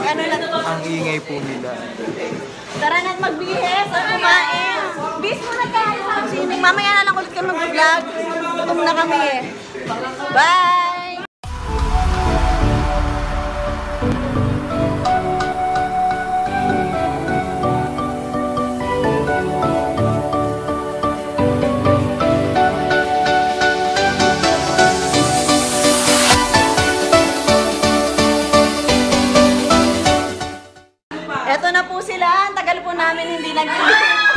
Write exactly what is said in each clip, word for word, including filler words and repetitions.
ano na to. Ang ingay po nila. Tara na't magbihis at kumain. Bis mo na tayo sa swimming. Mamaya na lang ulit kami mag-vlog. Gutom na kami eh. Bye! Eto na po sila. Ang tagal po namin hindi nag-vlog.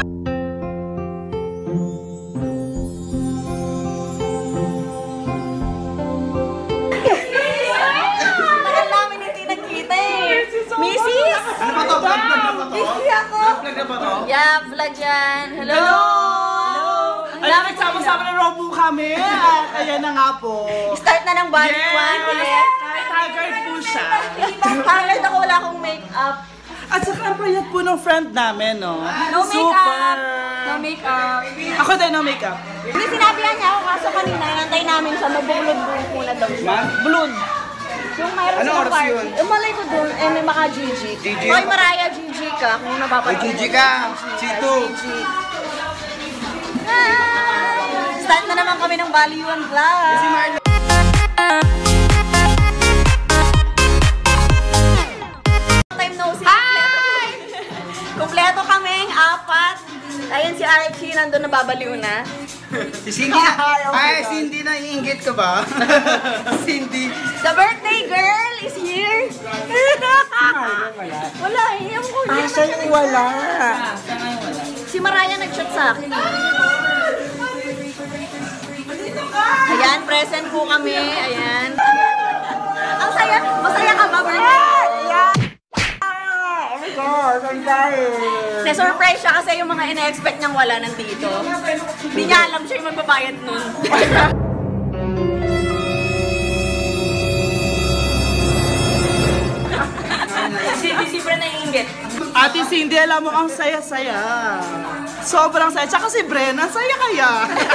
Missis! Ano ba to? Vlog vlog na ba to? Busy ako! Vlog na ba to? Yeah, vlog yan. Hello! Hello! Ay, nagsama-sama na raw po kami. At ayan na nga po. Start na ng body one ulit. Haggard po siya. Haggard ako, wala akong make-up. At saka ang payat po ng friend namin, no? No Super. make-up! No make-up. Ako din, no make-up. Hindi, sinabihan niya ako kaso kanina, nantay namin siya, mabulod-bulod muna daw siya. Blood. Yung mayroon Ano silang oras party. yun? Eh, malay ko doon, eh, may maka G G. G G? Hoy, Mariah, G G ka. Kung napapanood. Hoy, G G ka. C two. G G. Hi! Start na naman kami ng Bali One Vlog. Si Marlo. Time no see. Hi! Kompleto kaming apat. Ayan si Archie, nandun nababaliw na. Si Cindy na. Ay, Cindy na, iinggit ka ba? Cindy. The birthday girl is here. Wala eh. Ewan ko. Ah, siya yung wala. Si Mariah nag-chat sa akin. Ayan, present po kami. Ayan. Ang saya. Masaya ka ba, birthday? Ayan. Oh my God, ang dahil. Na-surprise siya kasi yung mga ina-expect niyang wala nandito. Hindi niya alam siya yung magbabayad nun. Sibra na inggit. Ate Cindy, alam mo, ang saya-saya. Sobrang saya. Tsaka si Brenna, saya kaya.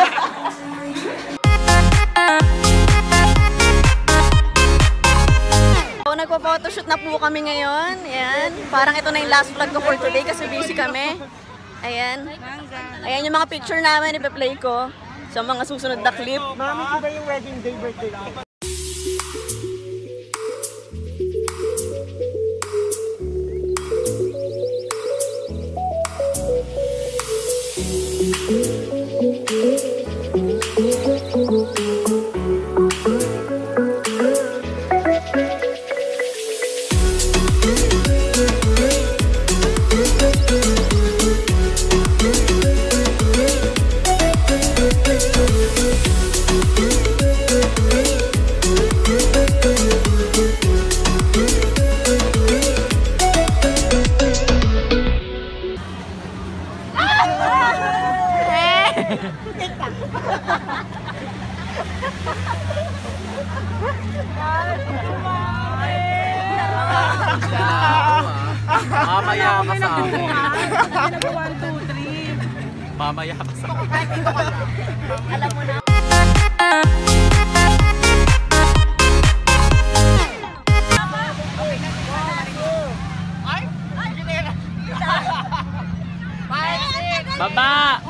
So, nagpo-photoshoot na po kami ngayon. Ayan. Parang ito na yung last vlog ko for today kasi busy kami. Ayan. Ayan yung mga picture namin, ipa-play ko sa mga susunod na clip. Mami, iba yung wedding day birthday ko. Mamaya ka sa akin. one, two, three. Mamaya ka sa akin. Alam mo na. Baba!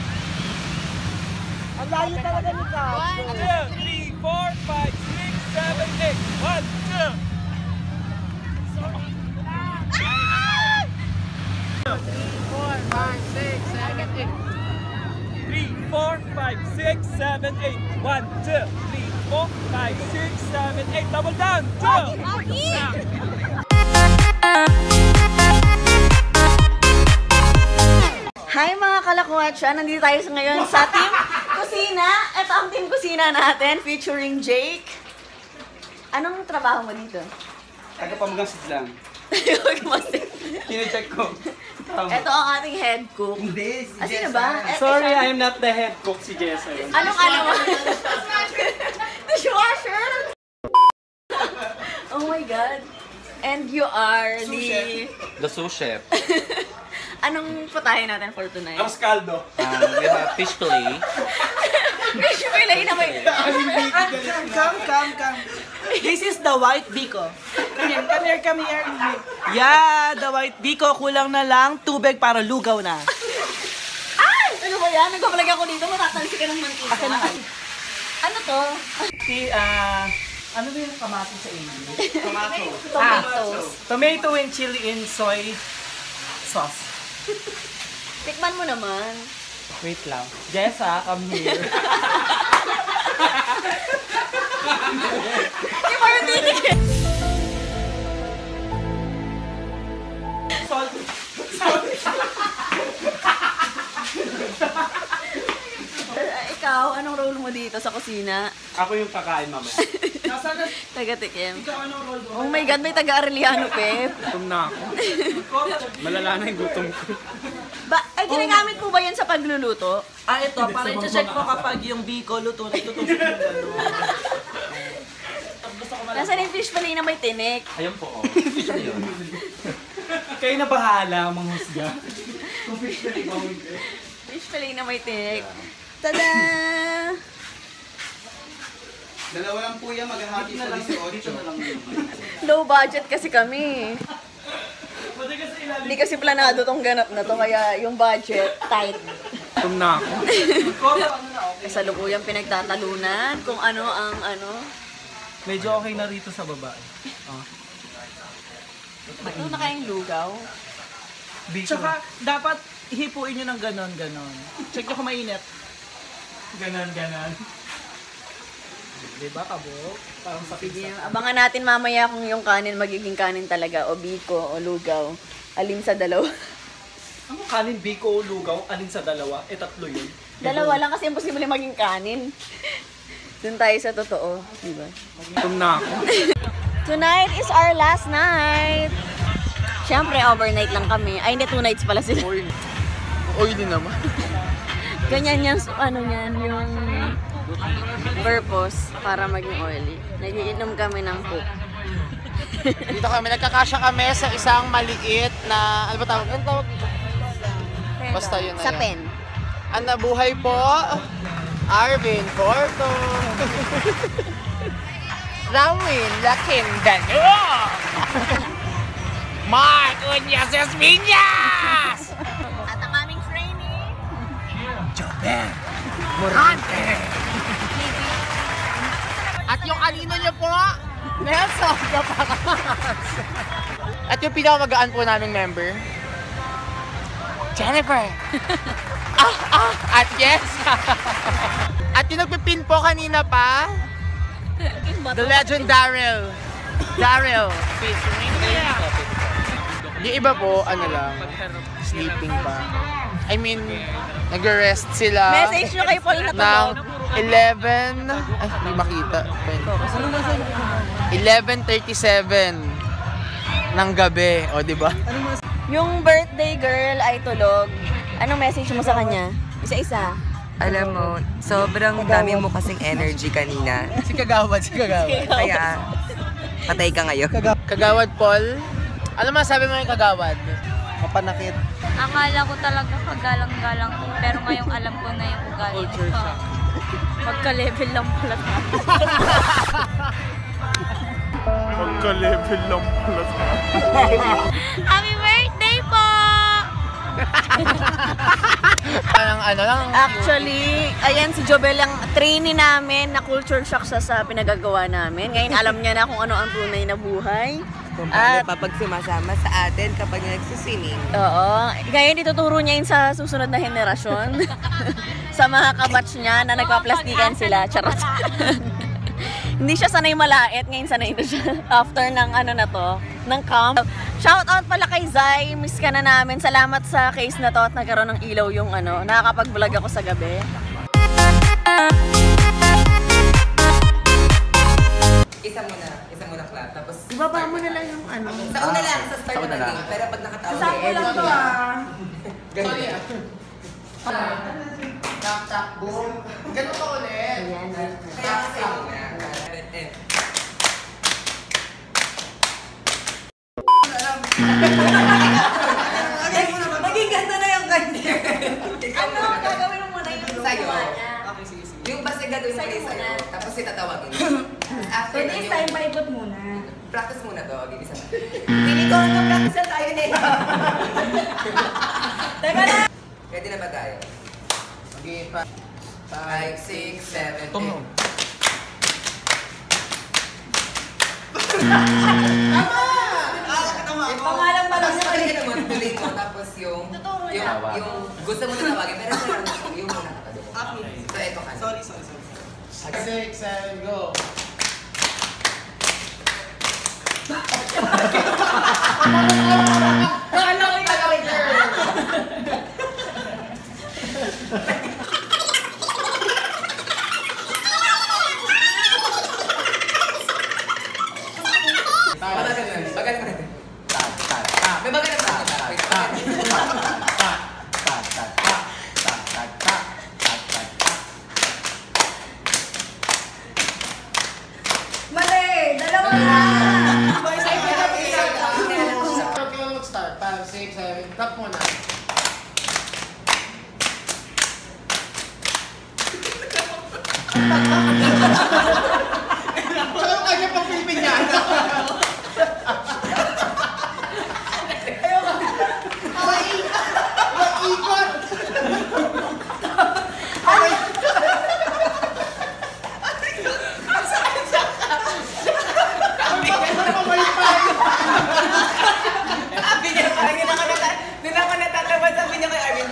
Ang layo talaga ni Gab. one, two, three, four, five, six, seven, eight. one, two. three, four, five, six, seven, eight. one, two, three, four, five, six, seven, eight. Double down. Two. Hi mga kalakwatsa! Nandito tayo ngayon sa Team Kusina. Ito ang Team Kusina natin featuring Jake. Anong trabaho mo dito? Taga-pamagang sidlang. Kine-check ko. Ito ang ating head cook. Hindi, si Ah, sino Jessa. ba? Eh, Sorry, eh, siya- I'm not the head cook, si Jessa yun. Anong ano mo? Dishwasher? Oh my God. And you are the... The sous chef. Anong putahin natin for tonight? Ang scaldo. Um, we have fish fillet. Fish fillet na may... Come, come, come. This is the white biko. Come here, come here, come here. Yeah, the white biko. Kulang na lang tubig para lugaw na. Ay! Ano ba yan? Nagbabalag ako dito, matatalsi ka ng mantika. Akin naman. Ano to? Si, ah, ano ba yung kamatis sa English? Tomato. Tomatoes. Tomato and chili and soy sauce. Tikman mo naman. Wait lang. Jessa, come here. Di ba yung tinik eh? Salt. Salt. Uh, ikaw, anong role mo dito sa kusina? Ako yung kakain mamaya. Nasaan na? Taga-tikim. Ikaw anong role mo? Oh my God, may taga-Arellano, Pep. Gutom na ako. Malala na yung gutom ko. Ba, ay, ginagamit po ba yan sa pagluluto? Ah, ito. Para i-check mo kapag yung biko luto, nagtutusok yung gano'n. Nasaan yung fish fillet na may tinik? Ayun po, oh. Kayo na bahala, manghusga. Kung fish ka rin, Fish fillet na may tinik. Tada! Dalawa lang po yan, maghahati sa eighteen. Low budget kasi kami. Hindi kasi planado tong ganap na to, kaya yung budget, tight. Gutom na ako. Kasalukuyang pinagtatalunan kung ano ang ano. Medyo okay na rito sa baba. Oh. Ito na kayang lugaw. Biko. Tsaka, dapat hipuin nyo ng ganon, ganon. Check nyo kung mainit. Ganon, ganon. Diba, kabo? Parang sa Sige, pizza. abangan natin mamaya kung yung kanin magiging kanin talaga, o biko, o lugaw. Alin sa dalawa. Ano kanin, biko, lugaw, alin sa dalawa? Eh, tatlo yun. Dalawa lang kasi imposible maging kanin. Doon tayo sa totoo, di ba? Gutom na ako. Tonight is our last night. Siyempre, overnight lang kami. Ay, hindi, two nights pala sila. Oil. Oily naman. Ganyan yung, ano yan, yung purpose para maging oily. Nagiinom kami ng poop. Dito kami, nagkakasya kami sa isang maliit na, ano ba tawag? Ano tawag? Basta yun na Sa yan. pen. Ang nabuhay po, Arvin Porto. Ramin Lakindano. Mark Uñas Esmiñas. At ang aming trainee, Joben Morante. At yung kanino niyo po, Nelson Gapakas. At yung pinakamagaan po naming member, Jennifer. ah, ah, at yes. At yung nagpipin po kanina pa, the legend Daryl. Daryl. Yung iba po, ano lang, sleeping pa. I mean, nag-rest sila message nyo kay Paul na ng tulog. eleven, ay, hindi makita. eleven thirty-seven ng gabi, o di ba? Yung birthday girl ay tulog. Anong message mo sa kanya? Isa-isa. Alam mo, sobrang dami mo kasing energy kanina. Si Kagawad, si Kagawad. Kaya, patay ka ngayon. Kagawad Paul, ano masabi mo yung Kagawad? Mapanakit. Akala ko talaga kagalang-galang ko, pero ngayong alam ko na yung ugali nito. Magka-level lang pala tayo. Magka-level lang pala. Happy birthday po! Parang ano lang. Actually, ayan si Jobel ang trainee namin na culture shock sa, sa pinagagawa namin. Ngayon alam niya na kung ano ang tunay na buhay. Kung paano At, pa pag sumasama sa atin kapag nagsiswimming. oo. Ngayon ituturo niya yun sa susunod na henerasyon. Sa mga kabatch niya na nagpaplastikan sila. Charot. Hindi siya sanay malait. Ngayon sanay na siya. After ng ano na to, ng camp. Shout out pala kay Zai. Miss ka na namin. Salamat sa case na to at nagkaroon ng ilaw yung ano. Nakakapag-vlog ako sa gabi. Isa muna, isa muna clap. Tapos, Ibaba mo na lang yung ano. sa una lang, sa start na natin. Pero pag nakatawa, Sample lang to ah. Sorry ah. Tap, tap, boom. Ganun ka ulit. kaya kasi yun na. Eh, Maging ganda na yung ganda. Ano, gagawin mo muna yung Sa'yo. gawa niya. Yung basta gagawin mo Sa'yo rin sa'yo. muna. Tapos itatawagin. after So this time, paikot muna. practice muna to. Okay, isa pa. Hindi ko hanggang practice na tayo nito. Teka na! Ready na ba tayo? Okay, pa. five, six, seven, Tumo. eight. Yung pangalan pa lang Tapos niya pag kayo. naman, tuloy mo, tapos yung, yung, yung gusto mo na tawagin, pero sa lang mo, yung muna ka doon. So, eto ka. Sorry, sorry, sorry. Six, seven, go. Bagal na, bagal na. Ta, ta, ta. May bagal na ba? Wait, Ta, bagal. ta, ta, ta, ta, ta, ta, ta, ta, ta, ta. Mali! Dalawa na! Start ka lang mag-start. five, six, seven. Tap muna. Tsaka yung kanya pang Pilipinyana. Maikot! Sabi niya, parang yun ako nata- doon ako natatawa, sabi niya kay Arvin.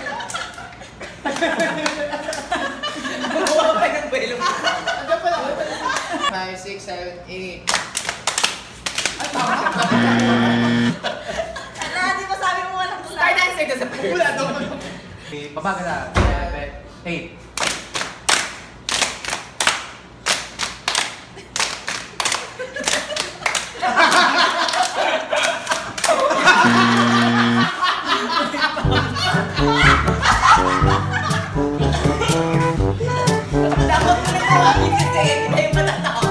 Buwa pa ng buwelo. Andiyan pala. five, six, seven, eight. Ala, di ba sabi mo walang Star dancer ka sa Wala daw. Okay, babagal na. seven, eight. Dapat mo na tawagin kasi hindi tayo matatawa.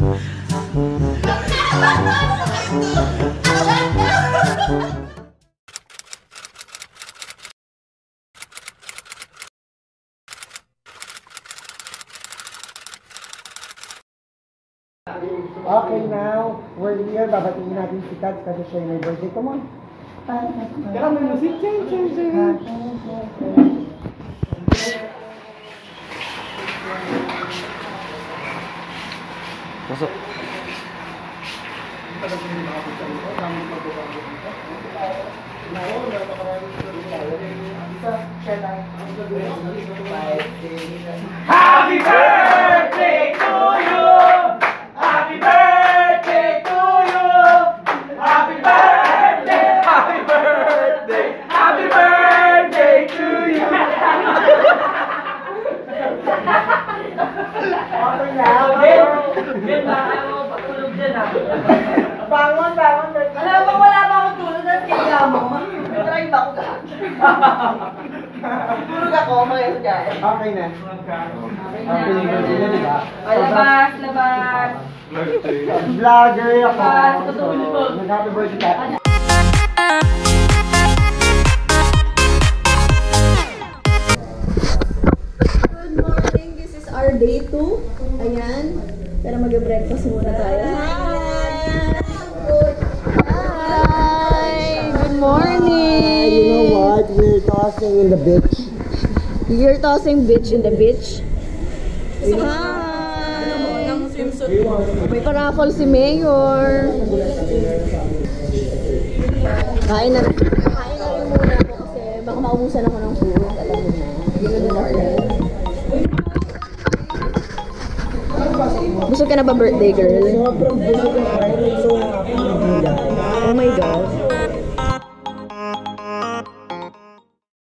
Okay, now, we're here. Babatiin natin si Kat kasi siya yung may birthday. Come on. Tara, may music. Change, change, change. Pasok. Happy birthday to you! Happy birthday to you! Happy birthday! Happy birthday! Happy birthday to you! Okay now. Ganda, ayaw mo patulog dyan ah. Bangon, bangon. Alam mo, wala pa akong tulog at kaya mo. Try ba ako tulog ako, mga dyan. Okay na. Okay Okay na, birthday na, di ba? Ay, labas, labas. Vlogger ako. Labas, tutulog. Nag-happy birthday ka. Good morning, this is our day two. Ayan. Pero mag-breakfast muna tayo. Hi! Good morning! You know what? We're tossing in the beach. You're tossing bitch in the beach. Hi! May paraffol si Mayor. Kain na rin. Kain na rin muna ako kasi baka maubusan ako ng food. Alam mo na. Yun na ako. Gusto ka na ba birthday girl? Sobrang busog na kain. So